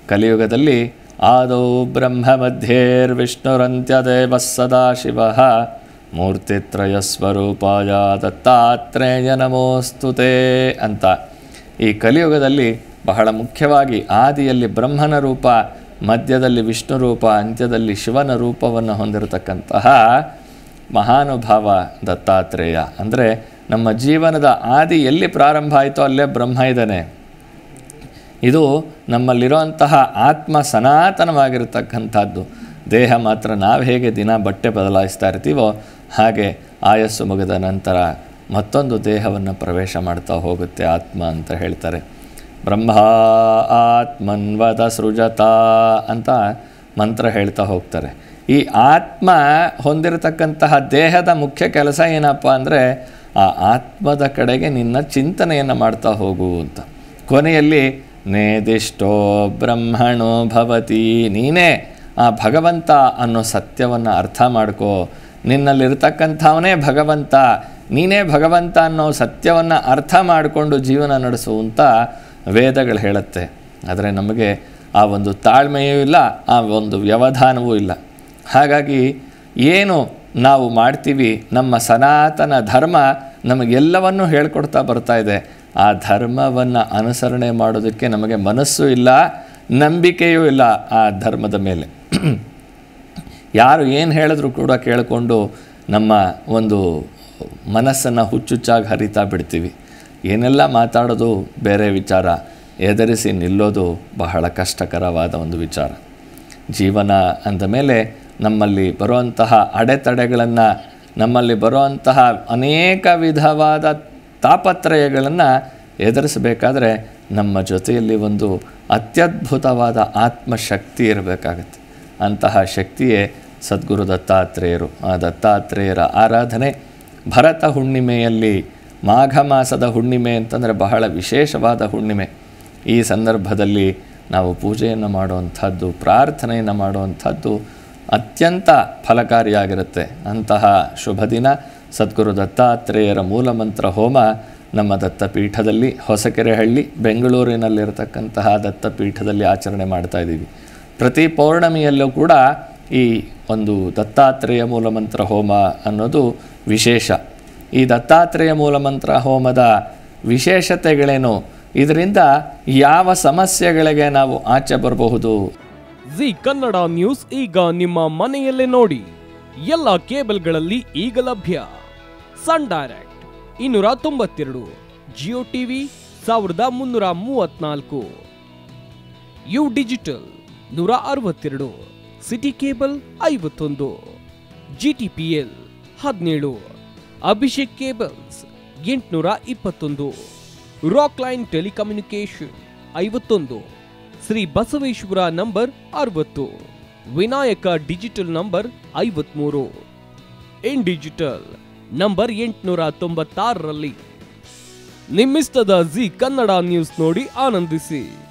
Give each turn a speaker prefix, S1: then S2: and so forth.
S1: ಕಲಿಯುಗದಲ್ಲಿ ಆದೌ ಬ್ರಹ್ಮ ಮಧ್ಯೇರ್ವಿಷ್ಣುರಂತ್ಯದೇವ ಸದಾಶಿವಃ ಮೂರ್ತಿತ್ರಯ ಸ್ವರೂಪಾಯ ದತ್ತಾತ್ರೇಯ ನಮೋಸ್ತುತೇ ಅಂತ ಈ ಕಲಿಯುಗದಲ್ಲಿ ಬಹಳ ಮುಖ್ಯವಾಗಿ ಆದಿಯಲ್ಲಿ ಬ್ರಹ್ಮನ ರೂಪ, ಮಧ್ಯದಲ್ಲಿ ವಿಷ್ಣು ರೂಪ, ಅಂತ್ಯದಲ್ಲಿ ಶಿವನ ರೂಪವನ್ನು ಹೊಂದಿರತಕ್ಕಂತಹ ಮಹಾನುಭಾವ ದತ್ತಾತ್ರೇಯ. ಅಂದರೆ ನಮ್ಮ ಜೀವನದ ಆದಿ ಎಲ್ಲಿ ಪ್ರಾರಂಭ ಆಯಿತೋ ಅಲ್ಲೇ ಬ್ರಹ್ಮ ಇದ್ದಾನೆ. ಇದು ನಮ್ಮಲ್ಲಿರುವಂತಹ ಆತ್ಮ ಸನಾತನವಾಗಿರತಕ್ಕಂಥದ್ದು. ದೇಹ ಮಾತ್ರ ನಾವು ಹೇಗೆ ದಿನ ಬಟ್ಟೆ ಬದಲಾಯಿಸ್ತಾ ಇರ್ತೀವೋ ಹಾಗೆ ಆಯಸ್ಸು ಮುಗಿದ ನಂತರ ಮತ್ತೊಂದು ದೇಹವನ್ನು ಪ್ರವೇಶ ಮಾಡ್ತಾ ಹೋಗುತ್ತೆ ಆತ್ಮ ಅಂತ ಹೇಳ್ತಾರೆ. ಬ್ರಹ್ಮ ಆತ್ಮನ್ವದ ಸೃಜತ ಅಂತ ಮಂತ್ರ ಹೇಳ್ತಾ ಹೋಗ್ತಾರೆ. ಈ ಆತ್ಮ ಹೊಂದಿರತಕ್ಕಂತಹ ದೇಹದ ಮುಖ್ಯ ಕೆಲಸ ಏನಪ್ಪ ಅಂದರೆ ಆ ಆತ್ಮದ ಕಡೆಗೆ ನಿನ್ನ ಚಿಂತನೆಯನ್ನು ಮಾಡ್ತಾ ಹೋಗು ಅಂತ. ಕೊನೆಯಲ್ಲಿ ನೇದಿಷ್ಟೋ ಬ್ರಹ್ಮಣೋ ಭವತಿ, ನೀನೇ ಆ ಭಗವಂತ ಅನ್ನೋ ಸತ್ಯವನ್ನು ಅರ್ಥ ಮಾಡ್ಕೋ. ನಿನ್ನಲ್ಲಿರ್ತಕ್ಕಂಥವನೇ ಭಗವಂತ, ನೀನೇ ಭಗವಂತ ಅನ್ನೋ ಸತ್ಯವನ್ನು ಅರ್ಥ ಮಾಡಿಕೊಂಡು ಜೀವನ ನಡೆಸು ಅಂತ ವೇದಗಳು ಹೇಳುತ್ತೆ. ಆದರೆ ನಮಗೆ ಆ ಒಂದು ತಾಳ್ಮೆಯೂ ಇಲ್ಲ, ಆ ಒಂದು ವ್ಯವಧಾನವೂ ಇಲ್ಲ. ಹಾಗಾಗಿ ಏನು ನಾವು ಮಾಡ್ತೀವಿ, ನಮ್ಮ ಸನಾತನ ಧರ್ಮ ನಮಗೆಲ್ಲವನ್ನೂ ಹೇಳ್ಕೊಡ್ತಾ ಬರ್ತಾ ಇದೆ. ಆ ಧರ್ಮವನ್ನು ಅನುಸರಣೆ ಮಾಡೋದಕ್ಕೆ ನಮಗೆ ಮನಸ್ಸು ಇಲ್ಲ, ನಂಬಿಕೆಯೂ ಇಲ್ಲ ಆ ಧರ್ಮದ ಮೇಲೆ. ಯಾರು ಏನು ಹೇಳಿದ್ರು ಕೂಡ ಕೇಳಿಕೊಂಡು ನಮ್ಮ ಒಂದು ಮನಸ್ಸನ್ನು ಹುಚ್ಚುಚ್ಚಾಗಿ ಹರಿತಾ ಬಿಡ್ತೀವಿ. ಏನೆಲ್ಲ ಮಾತಾಡೋದು ಬೇರೆ ವಿಚಾರ, ಎದುರಿಸಿ ನಿಲ್ಲೋದು ಬಹಳ ಕಷ್ಟಕರವಾದ ಒಂದು ವಿಚಾರ. ಜೀವನ ಅಂದ ಮೇಲೆ ನಮ್ಮಲ್ಲಿ ಬರುವಂತಹ ಅಡೆತಡೆಗಳನ್ನು, ನಮ್ಮಲ್ಲಿ ಬರುವಂತಹ ಅನೇಕ ವಿಧವಾದ ತಾಪತ್ರಯಗಳನ್ನು ಎದುರಿಸಬೇಕಾದ್ರೆ ನಮ್ಮ ಜೊತೆಯಲ್ಲಿ ಒಂದು ಅತ್ಯದ್ಭುತವಾದ ಆತ್ಮಶಕ್ತಿ ಇರಬೇಕಾಗತ್ತೆ. ಅಂತಹ ಶಕ್ತಿಯೇ ಸದ್ಗುರು ದತ್ತಾತ್ರೇಯರು. ಆ ದತ್ತಾತ್ರೇಯರ ಆರಾಧನೆ ಭರತ ಹುಣ್ಣಿಮೆಯಲ್ಲಿ, ಮಾಘ ಮಾಸದ ಹುಣ್ಣಿಮೆ ಅಂತಂದರೆ ಬಹಳ ವಿಶೇಷವಾದ ಹುಣ್ಣಿಮೆ. ಈ ಸಂದರ್ಭದಲ್ಲಿ ನಾವು ಪೂಜೆಯನ್ನು ಮಾಡುವಂಥದ್ದು, ಪ್ರಾರ್ಥನೆಯನ್ನು ಮಾಡುವಂಥದ್ದು ಅತ್ಯಂತ ಫಲಕಾರಿಯಾಗಿರುತ್ತೆ. ಅಂತಹ ಶುಭ ದಿನ ಸದ್ಗುರು ದತ್ತಾತ್ರೇಯರ ಮೂಲಮಂತ್ರ ಹೋಮ ನಮ್ಮ ದತ್ತಪೀಠದಲ್ಲಿ, ಹೊಸಕೆರೆಹಳ್ಳಿ ಬೆಂಗಳೂರಿನಲ್ಲಿರತಕ್ಕಂತಹ ದತ್ತಪೀಠದಲ್ಲಿ ಆಚರಣೆ ಮಾಡ್ತಾ ಇದ್ದೀವಿ. ಪ್ರತಿ ಪೌರ್ಣಮಿಯಲ್ಲೂ ಕೂಡ ಈ ಒಂದು ದತ್ತಾತ್ರೇಯ ಮೂಲಮಂತ್ರ ಹೋಮ ಅನ್ನೋದು ವಿಶೇಷ. ಈ ದತ್ತಾತ್ರೇಯ ಮೂಲಮಂತ್ರ ಹೋಮದ ವಿಶೇಷತೆಗಳೇನು, ಇದರಿಂದ ಯಾವ ಸಮಸ್ಯೆಗಳಿಗೆ ನಾವು ಆಚೆ ಬರಬಹುದು?
S2: ಜಿ ಕನ್ನಡ ನ್ಯೂಸ್ ಈಗ ನಿಮ್ಮ ಮನೆಯಲ್ಲೇ ನೋಡಿ. ಎಲ್ಲ ಕೇಬಲ್ಗಳಲ್ಲಿ ಈಗ ಲಭ್ಯ. Sun Direct 292, Jio TV 1334, U digital 162, city cable 51, GTPL 17, Abhishek cables 821, Rockline telecommunication 51, Shri Basaveshwara number 60, Vinayaka digital number 53, in digital number 896ರಲ್ಲಿ. ನಿಮ್ಮಿಸ್ತದ ಜಿ ಕನ್ನಡ ನ್ಯೂಸ್ ನೋಡಿ ಆನಂದಿಸಿ.